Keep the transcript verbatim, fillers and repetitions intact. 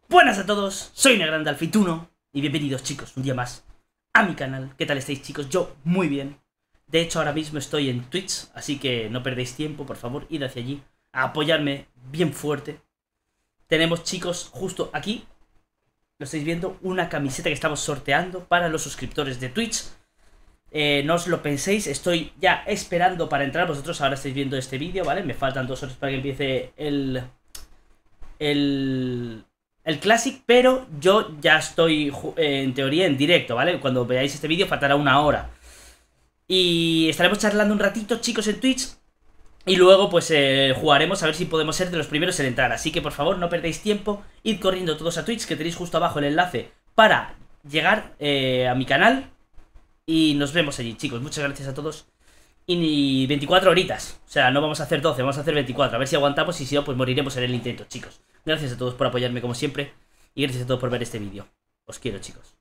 Buenas a todos, soy Negrandalfituno y bienvenidos chicos un día más a mi canal. ¿Qué tal estáis chicos? Yo muy bien. De hecho ahora mismo estoy en Twitch, así que no perdéis tiempo, por favor, id hacia allí a apoyarme bien fuerte. Tenemos chicos justo aquí, lo estáis viendo, una camiseta que estamos sorteando para los suscriptores de Twitch. Eh, no os lo penséis, estoy ya esperando para entrar. Vosotros ahora estáis viendo este vídeo, ¿vale? Me faltan dos horas para que empiece el... El... El Classic, pero yo ya estoy eh, en teoría en directo, ¿vale? Cuando veáis este vídeo faltará una hora. Y estaremos charlando un ratito, chicos, en Twitch. Y luego, pues, eh, jugaremos a ver si podemos ser de los primeros en entrar. Así que, por favor, no perdáis tiempo. Id corriendo todos a Twitch, que tenéis justo abajo el enlace para llegar eh, a mi canal. Y nos vemos allí, chicos. Muchas gracias a todos. Y veinticuatro horitas. O sea, no vamos a hacer doce, vamos a hacer veinticuatro. A ver si aguantamos y si no, pues moriremos en el intento, chicos. Gracias a todos por apoyarme como siempre. Y gracias a todos por ver este vídeo. Os quiero, chicos.